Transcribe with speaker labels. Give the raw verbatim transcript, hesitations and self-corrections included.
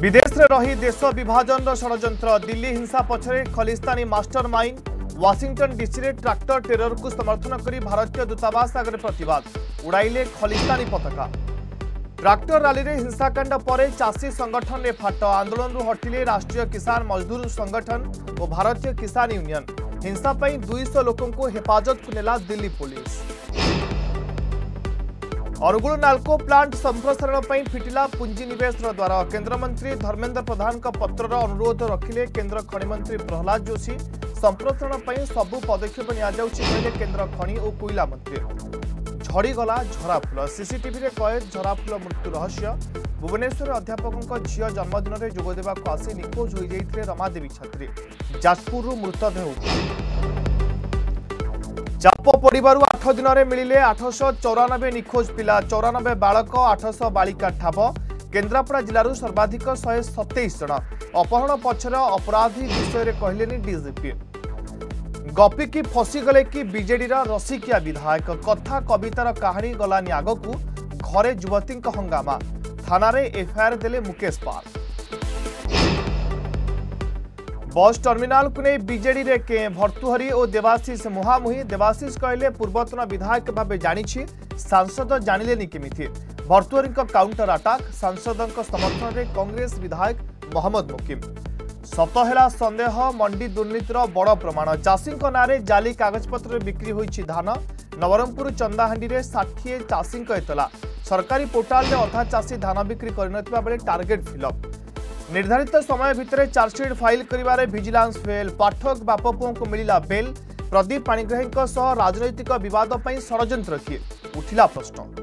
Speaker 1: विदेश में रही देश विभाजन षड्यंत्र दिल्ली हिंसा पछरे Khalistani mastermind Washington DC रे ट्रैक्टर टेरर को समर्थन करी भारतीय दूतावास आगे प्रतिवाद उड़ाइले खलिस्तानी पताका। ट्रैक्टर रैली रे हिंसाकांड पर चाषी संगठन ने फाट आंदोलन हटिले राष्ट्रीय किसान मजदूर संगठन और भारतीय किसान यूनियन। हिंसा पर दुई सौ लोकों को हेफाजत को नेला दिल्ली पुलिस। अनुगुल नाल्को प्लांट संप्रसारण पर फिटिला पुंजीनिवेश द्वार केन्द्र मंत्री धर्मेन्द्र प्रधान का पत्र अनुरोध रखिले केन्द्र खनि मंत्री प्रहलाद जोशी। संप्रसारण पर सबु पदक्षेप नि केन्द्र खनि और कोयला मंत्री। झड़ीगला झराफुल सीसीटीवी रे कैद झराफुल मृत्यु रहस्य। भुवनेश्वर अध्यापकों झील जन्मदिन में जोगदेवा आसी निखोज हो जाते रमादेवी छात्री। जाजपुर मृतदेह चाप पड़ू आठ दिन में मिले आठश चौरानबे निखोज पिला चौरानबे बालक आठश बालिका ठाब। केन्द्रापड़ा जिलूर सर्वाधिक शहे सतैश जन। अपहरण पछर अपराधी विषय में कहले डीजीपी। गपी की फसीगले कि बीजेडी रसिकिया विधायक कथा कवितार कहानी गलानी आगकू। घरे युवती हंगामा थाना एफआईआर देले मुकेश पाल। बस टर्मिनाल को नहीं बीजेडी रे के भर्तुहरी और देवाशीष मुहामुही। देवाशीष कहले पूर्वतन विधायक भाव जानी सांसद जानिलेनी केमिथि। भर्तुहरी काउंटर अटाक सांसद समर्थन में कांग्रेस विधायक मोहम्मद मुकिम। सतहेला संदेह मंडी दुर्नीतिर बड़ प्रमाण। चाषी नारे जाली कागजपत्र बिक्री होईछि धान। नवरंगपुर चंदाहांडी रे षाठिए चाषी एतला। सरकारी पोर्टाल में अधा चाषी धान बिक्री करनथिबा बेले टार्गेट फिलअप। निर्धारित समय भितर चार्जसीट फाइल करिवारे विजिलेंस फेल। पाठक बाप पुओं को मिला बेल। प्रदीप पाणिग्राही राजनैतिक विवाद पर षड्यंत्र किए उठिला प्रश्न।